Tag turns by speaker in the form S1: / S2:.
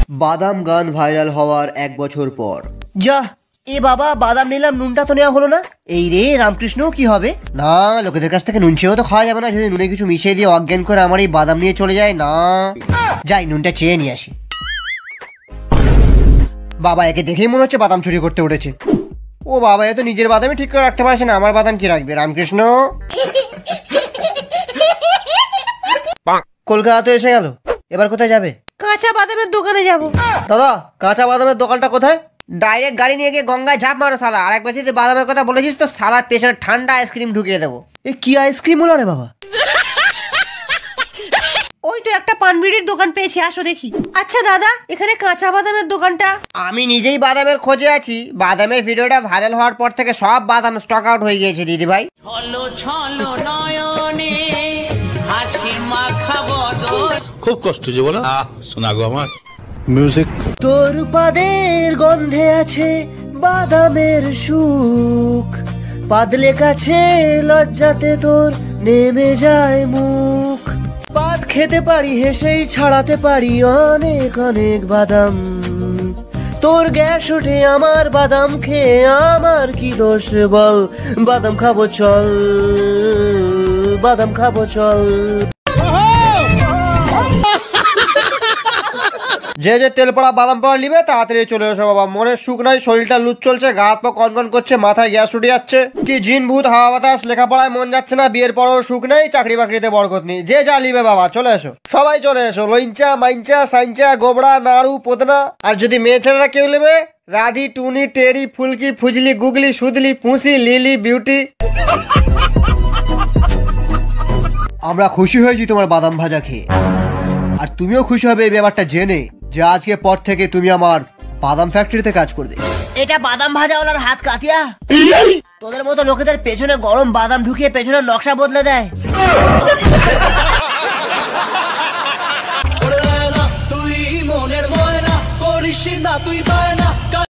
S1: বাদাম গান ভাইরাল হওয়ার 1 বছর পর।
S2: যা এ বাবা, বাদাম নিলাম, নুনটা তো নেওয়া হলো না। এই রে রামকৃষ্ণ, কি হবে? না, লোকেদের কাছ থেকে নুন চেয়েও তো খাওয়া যাবে না। যদি নুনে কিছু মিশিয়ে দিয়ে অজ্ঞান করে আমার এই বাদাম নিয়ে চলে যায়, না যাই নুনটা চেয়ে নিয়ে আসি। বাবা, একে দেখেই মনে হচ্ছে বাদাম চুরি করতে উঠেছে। ও বাবা, এ তো নিজের বাদামই ঠিক করে রাখতে পারছে না, আমার বাদাম কি রাখবে? রামকৃষ্ণ, কলকাতা তো এসে গেল, এবার কোথায় যাবে? কাঁচা বাদামের দোকানে যাব। দাদা, কাঁচা বাদামের দোকানটা কোথায়? ডাইরেক্ট গাড়ি নিয়ে গিয়ে গঙ্গায় ঝাঁপ মারো শালা। আর একবার যদি বাদামের কথা বলেছিস তো শালার পেছনে ঠান্ডা আইসক্রিম ঢুকিয়ে দেবো। এ কি আইসক্রিম হলো রে বাবা? ওই তো একটা পানবিড়ির দোকান পেয়েছি, আসো দেখি। আচ্ছা দাদা, এখানে কাঁচা বাদামের দোকানটা? আমি নিজেই বাদামের খোঁজে আছি। বাদামের ভিডিওটা ভাইরাল হওয়ার পর থেকে সব বাদাম স্টক আউট হয়ে গিয়েছে দিদি ভাই।
S3: খুব কষ্ট যে বলো, শোনা গো আমার মিউজিক।
S2: তোর পাদের গন্ধে আছে বাদামের সুখ, পাদলে কাছে লজ্জাতে তোর নেমে যায় মুখ। পাদ খেতে পারি, হেসেই ছাড়াতে পারি অনেক অনেক বাদাম। তোর গ্যাস ওঠে আমার বাদাম খেয়ে, আমার কি দোষ বল? বাদাম খাবো চল, বাদাম খাবো চল। যে যে তেল পড়া বাদাম পাওয়া নিবে তাড়াতাড়ি চলে এসো বাবা। মনের সুখ নাই, শরীরটা লুচ চলছে, গা হাত পা কনকন করছে, মাথায় গ্যাস উঠে যাচ্ছে। কি জিন ভূত হাওয়া বাতাস, লেখাপড়ায় মন যাচ্ছে না, বিয়ের পরও সুখ নেই, চাকরি বাকরিতে বরকত নেই। যে যা নিবে বাবা চলে এসো, সবাই চলে এসো। লইঞ্চা, মাইঞ্চা, সাইঞ্চা, গোবড়া, নাড়ু, পোদনা। আর যদি মেয়ে ছেলেরা কেউ নেবে, রাধি, টুনি, টেরি, ফুলকি, ফুজলি, গুগলি, সুদলি, পুঁসি, লিলি, বিউটি। আমরা খুশি হয়েছি তোমার বাদাম ভাজা খেয়ে, আর তুমিও খুশি হবে এই ব্যাপারটা জেনে যে আজকে পর থেকে তুমি আমার বাদাম ফ্যাক্টরিতে কাজ করবে। এটা বাদাম ভাজাওয়ালার হাত কাতিয়া? তোদের মতো লোকেদের পেছনে গরম বাদাম ঢুকিয়ে পেছনে নকশা বদলে দেয়।
S4: তুই মনের ময়না করিস না তুই।